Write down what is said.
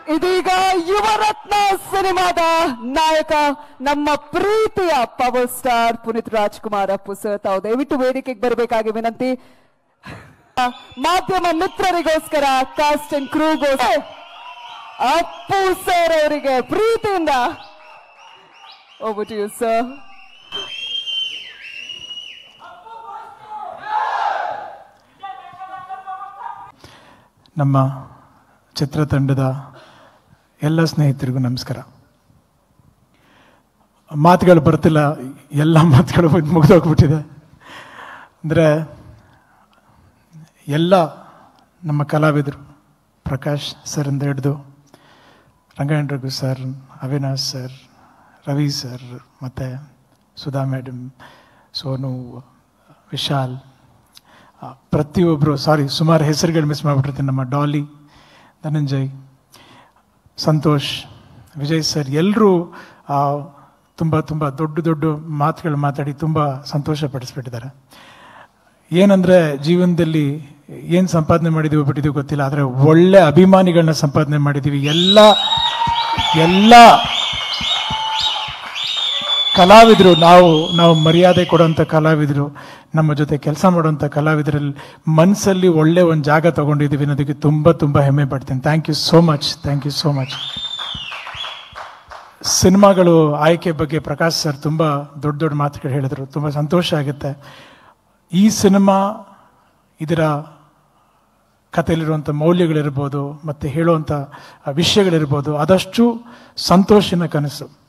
ಇದೀಗ ಯುವರತ್ನ ಸಿನಿಮಾದ ನಾಯಕ ನಮ್ಮ ಪ್ರೀತಿಯ power star Puneeth Rajkumar Appu sir ತಾವು ದಯವಿಟ್ಟು ವೇದಿಕೆಗೆ ಬರಬೇಕಾಗಿ ವಿನಂತಿ. ಮಾಧ್ಯಮ ಮಿತ್ರರಿಗೋಸ್ಕರ ಕಾಸ್ಟ್ ಅಂಡ್ ಕ್ರೂಗೋಸ್ಕರ ಅಪ್ಪು ಸರ್ ಅವರಿಗೆ ಪ್ರೀತಿಯಿಂದ over to you sir. ನಮ್ಮ ಚಿತ್ರತಂಡದ ಎಲ್ಲ ಸ್ನೇಹಿತರಿಗೂ ನಮಸ್ಕಾರ. ಮಾತುಗಳು ಬರ್ತಿಲ್ಲ, ಎಲ್ಲ ಮಾತುಗಳು ಮುಗಿದೋಗ್ಬಿಟ್ಟಿದೆ. ಅಂದರೆ ಎಲ್ಲ ನಮ್ಮ ಕಲಾವಿದರು, ಪ್ರಕಾಶ್ ಸರ್ ಇಂದ ಹಿಡಿದು Rangayana Raghu sir, Avinash sir, Ravi sir, ಮತ್ತು ಸುಧಾ ಮೇಡಮ್, ಸೋನು, ವಿಶಾಲ್, ಪ್ರತಿಯೊಬ್ಬರು, ಸುಮಾರು ಹೆಸರುಗಳು ಮಿಸ್ ಮಾಡಿಬಿಟ್ಟಿರ್ತೀನಿ. ನಮ್ಮ ಡಾಲಿ, ಧನಂಜಯ್, ಸಂತೋಷ್, ವಿಜಯ್ ಸರ್, ಎಲ್ಲರೂ ತುಂಬ ತುಂಬ ದೊಡ್ಡ ದೊಡ್ಡ ಮಾತುಗಳು ಮಾತಾಡಿ ತುಂಬ ಸಂತೋಷ ಪಡಿಸ್ಬಿಟ್ಟಿದ್ದಾರೆ. ಏನಂದರೆ ಜೀವನದಲ್ಲಿ ಏನು ಸಂಪಾದನೆ ಮಾಡಿದ್ದೀವಿ ಬಿಟ್ಟಿದ್ದೀವಿ ಗೊತ್ತಿಲ್ಲ, ಆದರೆ ಒಳ್ಳೆ ಅಭಿಮಾನಿಗಳನ್ನ ಸಂಪಾದನೆ ಮಾಡಿದ್ದೀವಿ. ಎಲ್ಲ ಕಲಾವಿದರು, ನಾವು ಮರ್ಯಾದೆ ಕೊಡುವಂಥ ಕಲಾವಿದರು, ನಮ್ಮ ಜೊತೆ ಕೆಲಸ ಮಾಡುವಂಥ ಕಲಾವಿದರಲ್ಲಿ ಮನಸ್ಸಲ್ಲಿ ಒಳ್ಳೆ ಒಂದು ಜಾಗ ತಗೊಂಡಿದ್ದೀವಿ ಅನ್ನೋದಕ್ಕೆ ತುಂಬ ತುಂಬ ಹೆಮ್ಮೆ ಪಡ್ತೀನಿ. Thank you so much, thank you so much. ಸಿನಿಮಾಗಳು ಆಯ್ಕೆ ಬಗ್ಗೆ ಪ್ರಕಾಶ್ ಸರ್ ತುಂಬ ದೊಡ್ಡ ದೊಡ್ಡ ಮಾತುಗಳು ಹೇಳಿದರು, ತುಂಬ ಸಂತೋಷ ಆಗುತ್ತೆ. ಈ ಸಿನಿಮಾ, ಇದರ ಕಥೆಯಲ್ಲಿರುವಂಥ ಮೌಲ್ಯಗಳಿರ್ಬೋದು ಮತ್ತು ಹೇಳುವಂಥ ವಿಷಯಗಳಿರ್ಬೋದು, ಅದಷ್ಟು ಸಂತೋಷನ ಕನಸು.